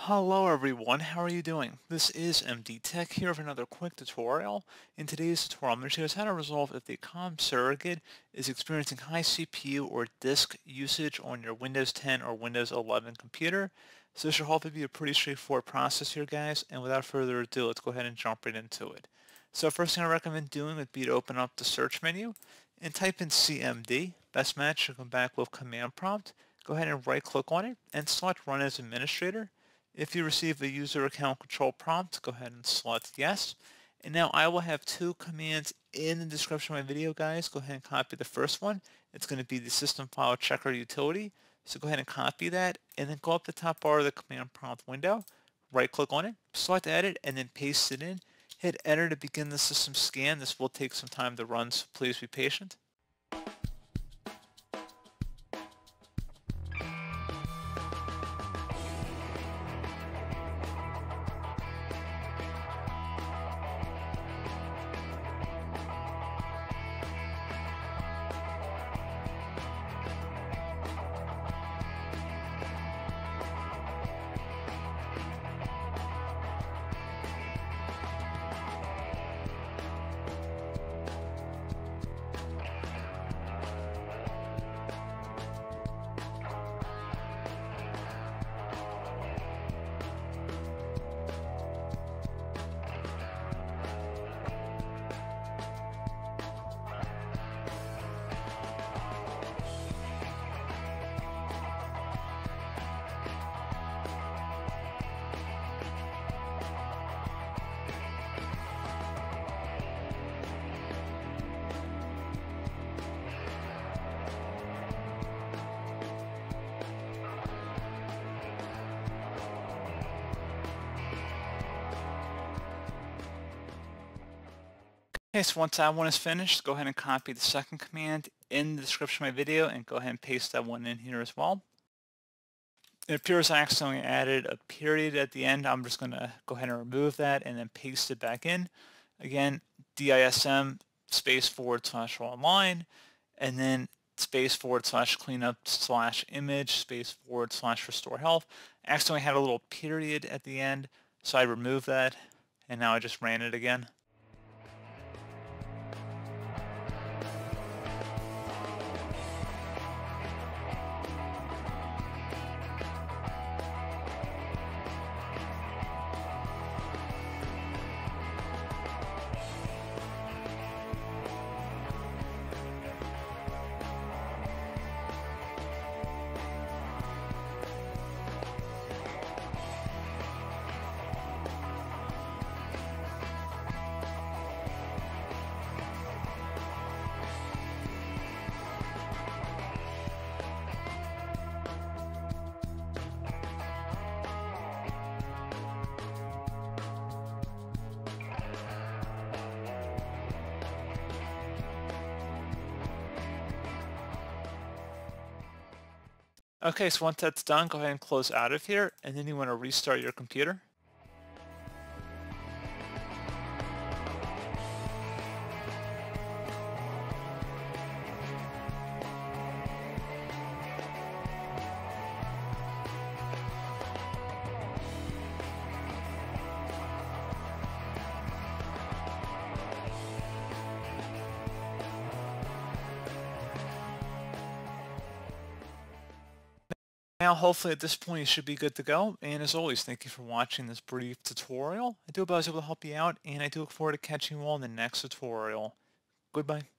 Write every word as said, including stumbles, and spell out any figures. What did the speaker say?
Hello everyone, how are you doing? This is M D Tech here with another quick tutorial. In today's tutorial, I'm going to show you guys how to resolve if the COM surrogate is experiencing high C P U or disk usage on your Windows ten or Windows eleven computer. So this should hopefully be a pretty straightforward process here, guys, and without further ado, let's go ahead and jump right into it. So first thing I recommend doing would be to open up the search menu and type in C M D. Best match should come back with command prompt. Go ahead and right click on it and select Run as Administrator. If you receive a user account control prompt, go ahead and select yes. And now I will have two commands in the description of my video, guys. Go ahead and copy the first one. It's going to be the system file checker utility. So go ahead and copy that and then go up the top bar of the command prompt window, right click on it, select edit, and then paste it in. Hit enter to begin the system scan. This will take some time to run, so please be patient. Okay, so once that one is finished, go ahead and copy the second command in the description of my video and go ahead and paste that one in here as well. It appears I accidentally added a period at the end. I'm just going to go ahead and remove that and then paste it back in. Again, dism space forward slash online and then space forward slash cleanup slash image space forward slash restore health. I accidentally had a little period at the end, so I removed that and now I just ran it again. Okay, so once that's done, go ahead and close out of here, and then you want to restart your computer. Now, hopefully at this point you should be good to go, and as always, thank you for watching this brief tutorial. I do hope I was able to help you out, and I do look forward to catching you all in the next tutorial. Goodbye.